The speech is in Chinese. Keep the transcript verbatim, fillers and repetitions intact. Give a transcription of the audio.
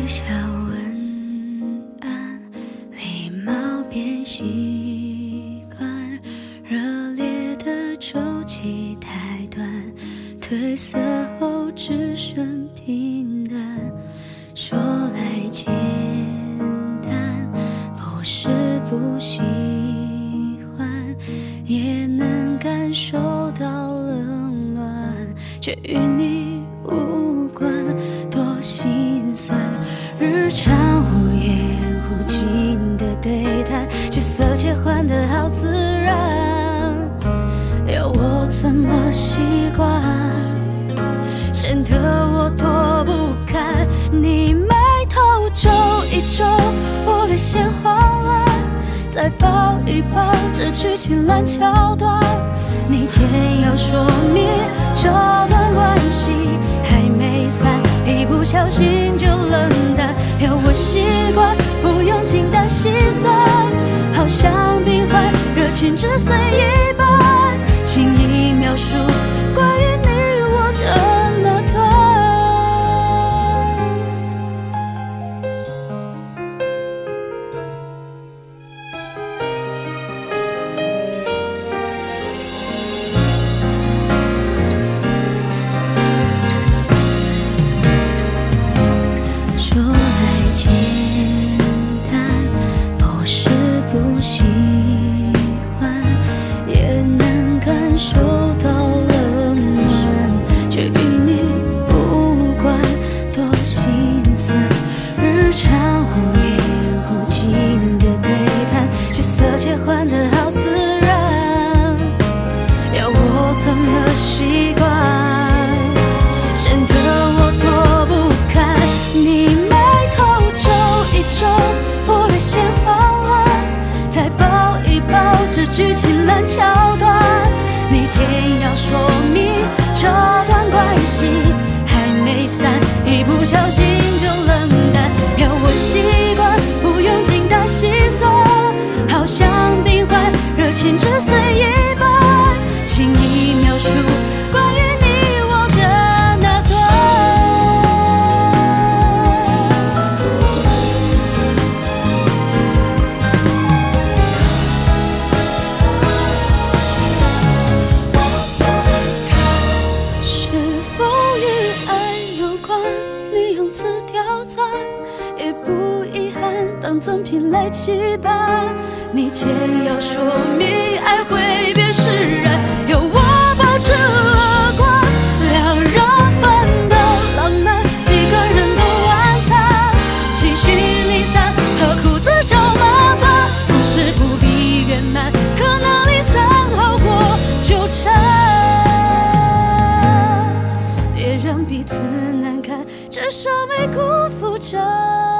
小文案，礼貌变习惯，热烈的周期太短，褪色后只剩平淡。说来简单，不是不喜欢，也能感受到冷暖，却与你无关，多心酸。日常忽远忽近的对谈，角色切换的好自然，要我怎么习惯？显得我多不堪。你埋头皱一皱，我泪先慌乱，再抱一抱，这剧情烂桥段。你简要说明这段关系还没散，一不小心就冷淡，要我习惯不用精打细算，好像冰块热情只剩一半，轻易描述关于你我的那段。说来简单，不是不喜欢，也能感受到冷暖，却与你无关，多心酸。日常忽远忽近的对谈，角色切换的好自然，要我怎么习惯？显得我多不堪。你埋头皱一皱，我泪先慌乱，再抱一抱，这剧情烂桥段。你简要说明这段关系还没散，一不小心就冷淡，要我习惯不用精打细算，好像冰块热情只剩一半，轻易描述关于你我的那段。是否与爱有关？你用词刁钻，也不遗憾当赠品来期盼。你简要说明爱会变释然，要我保持乐观，两人份的浪漫，一个人的晚餐，继续离散，何苦自找麻烦？同时不必圆满，可能离散好过纠缠，别让彼此难堪，至少没辜负着